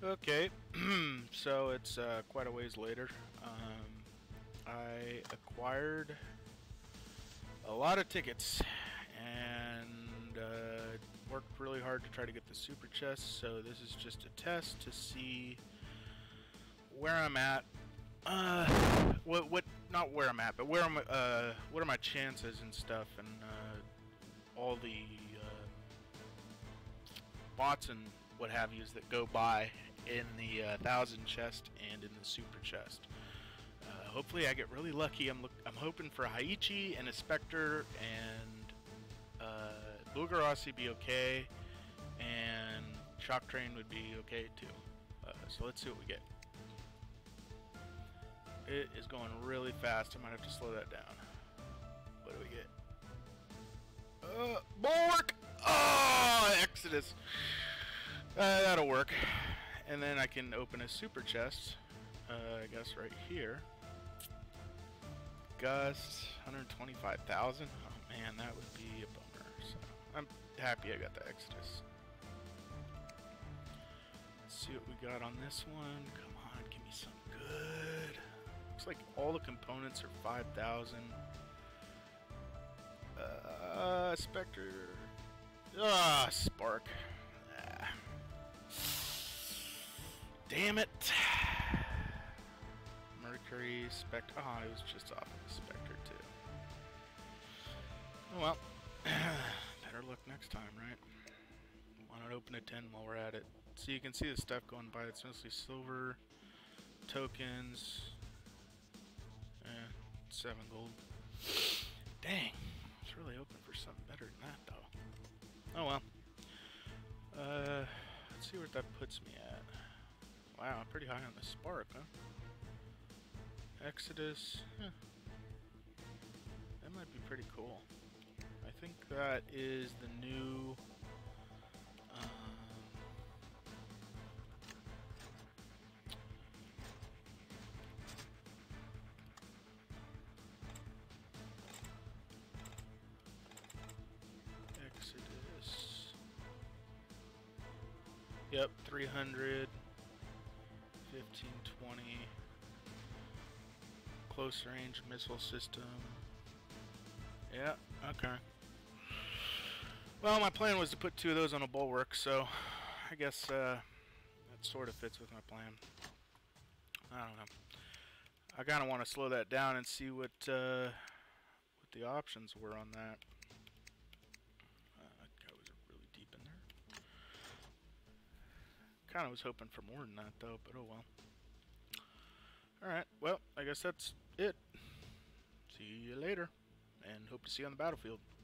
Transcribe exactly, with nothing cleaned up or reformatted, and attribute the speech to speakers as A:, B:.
A: Okay, so it's uh, quite a ways later. Um, I acquired a lot of tickets and uh, worked really hard to try to get the super chest. So this is just a test to see where I'm at. Uh, what what not where I'm at, but where I'm. Uh, what are my chances and stuff, and uh, all the uh, bots and what have yous that go by in the uh, thousand chest and in the super chest. Uh, hopefully I get really lucky. I'm look I'm hoping for a Haiichi and a Spectre, and uh, Lugarossi be okay, and Shock Train would be okay too. Uh, so let's see what we get. It is going really fast. I might have to slow that down. What do we get? Uh, Bulwark! Oh, Exodus! Uh, that'll work. And then I can open a super chest, uh, I guess right here. Gust, one hundred twenty-five thousand. Oh man, that would be a bummer. So I'm happy I got the Exodus. Let's see what we got on this one. Come on, give me some good. Looks like all the components are five thousand. Uh, Spectre. Ah, Spark. Ah. Damn it. Mercury, Spectre. Oh, it was just off of the Spectre, too. Oh, well. Better luck next time, right? Why not open a ten while we're at it? So you can see the stuff going by. It's mostly silver, tokens, eh, seven gold. Dang. It's really hoping for something better than that, though. Oh, well. Uh, let's see where that puts me at. Wow, I'm pretty high on the Spark, huh? Exodus. Huh. That might be pretty cool. I think that is the new... Um, Exodus. Yep, three hundred. fifteen twenty. Close range missile system. Yeah, okay. Well, my plan was to put two of those on a bulwark, so I guess uh, that sort of fits with my plan. I don't know. I kind of want to slow that down and see what uh, what the options were on that. Uh, that guy was really deep in there. Kind of was hoping for more than that, though, but oh well. Alright, well, I guess that's it. See you later, and hope to see you on the battlefield.